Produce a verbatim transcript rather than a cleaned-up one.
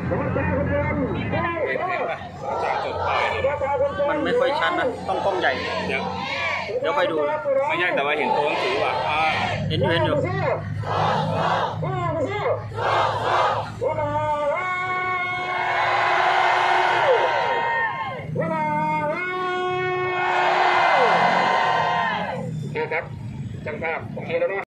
มันไม่ค่อยชัดนะต้องกล้องใหญ่เดี๋ยวเดี๋ยวค่อยดูไม่ใช่แต่ว่าเห็นตัวหนังสือว่ะเห็นอยู่เห็นอยู่โอเคครับจังภาพโอเคแล้วเนาะ